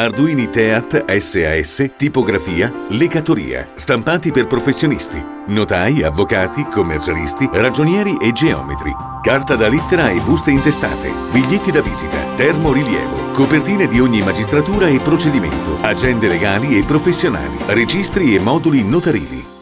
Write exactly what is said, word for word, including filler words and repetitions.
Arduini Teat S A S, tipografia, lecatoria, stampati per professionisti, notai, avvocati, commercialisti, ragionieri e geometri, carta da lettera e buste intestate, biglietti da visita, termorilievo, copertine di ogni magistratura e procedimento, agende legali e professionali, registri e moduli notarili.